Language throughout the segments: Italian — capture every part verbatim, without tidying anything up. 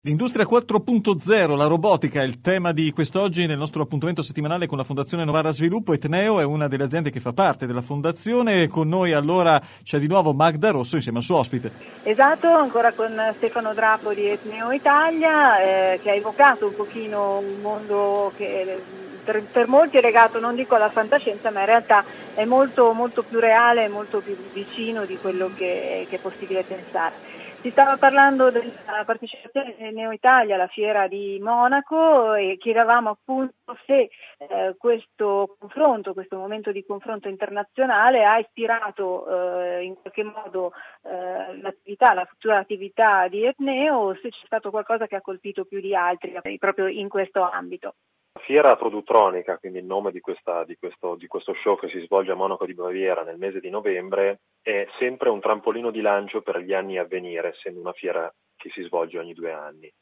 L'industria quattro punto zero, la robotica, è il tema di quest'oggi nel nostro appuntamento settimanale con la Fondazione Novara Sviluppo. Etneo è una delle aziende che fa parte della fondazione. Con noi allora c'è di nuovo Magda Rosso insieme al suo ospite. Esatto, ancora con Stefano Drapo di Etneo Italia, eh, che ha evocato un pochino un mondo che per, per molti è legato, non dico alla fantascienza, ma in realtà è molto, molto più reale e molto più vicino di quello che, che è possibile pensare. Si stava parlando della partecipazione di Neo Italia alla fiera di Monaco e chiedevamo appunto se eh, questo confronto, questo momento di confronto internazionale ha ispirato eh, in qualche modo eh, l'attività, la futura attività di Etneo, o se c'è stato qualcosa che ha colpito più di altri proprio in questo ambito. Fiera Produttronica, quindi il nome di, questa, di, questo, di questo show che si svolge a Monaco di Baviera nel mese di novembre, è sempre un trampolino di lancio per gli anni a venire, essendo una fiera che si svolge ogni due anni.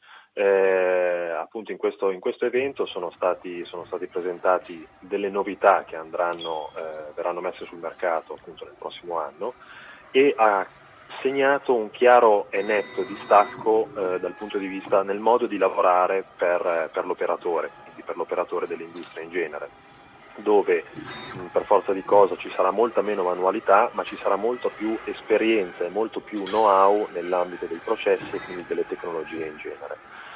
Eh, appunto in questo, in questo evento sono stati, sono stati presentati delle novità che andranno, eh, verranno messe sul mercato appunto nel prossimo anno, e ha segnato un chiaro e netto distacco eh, dal punto di vista nel modo di lavorare per, per l'operatore, quindi per l'operatore dell'industria in genere, dove mh, per forza di cosa ci sarà molta meno manualità, ma ci sarà molto più esperienza e molto più know-how nell'ambito dei processi e quindi delle tecnologie in genere.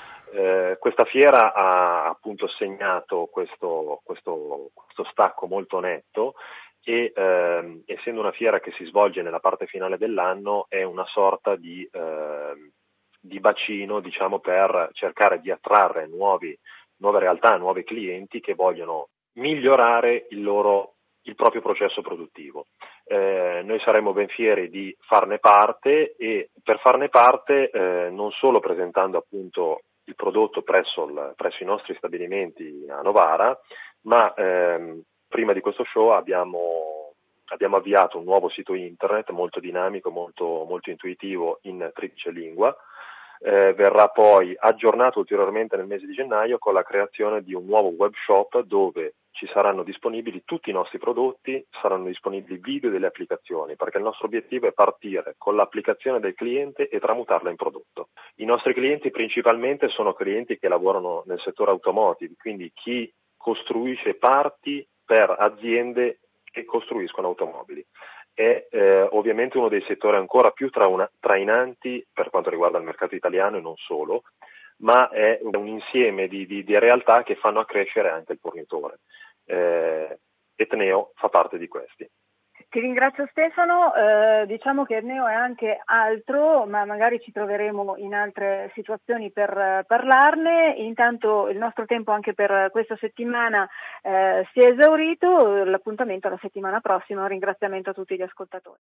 Eh, questa fiera ha appunto segnato questo, questo, questo stacco molto netto e ehm, essendo una fiera che si svolge nella parte finale dell'anno è una sorta di, eh, di bacino, diciamo, per cercare di attrarre nuovi, nuove realtà, nuovi clienti che vogliono migliorare il loro il proprio processo produttivo. Eh, noi saremo ben fieri di farne parte e per farne parte eh, non solo presentando appunto il prodotto presso, il, presso i nostri stabilimenti a Novara, ma ehm, prima di questo show abbiamo, abbiamo avviato un nuovo sito internet molto dinamico, molto, molto intuitivo in triplice lingua. Eh, verrà poi aggiornato ulteriormente nel mese di gennaio con la creazione di un nuovo web shop dove ci saranno disponibili tutti i nostri prodotti, saranno disponibili video delle applicazioni, perché il nostro obiettivo è partire con l'applicazione del cliente e tramutarla in prodotto. I nostri clienti principalmente sono clienti che lavorano nel settore automotive, quindi chi costruisce parti per aziende che costruiscono automobili. È eh, ovviamente uno dei settori ancora più trauna, trainanti per quanto riguarda il mercato italiano e non solo, ma è un insieme di, di, di realtà che fanno accrescere anche il fornitore. Eh, Etneo fa parte di questi. Ti ringrazio Stefano, eh, diciamo che Etneo è anche altro, ma magari ci troveremo in altre situazioni per uh, parlarne. Intanto il nostro tempo anche per questa settimana eh, si è esaurito, l'appuntamento alla settimana prossima, un ringraziamento a tutti gli ascoltatori.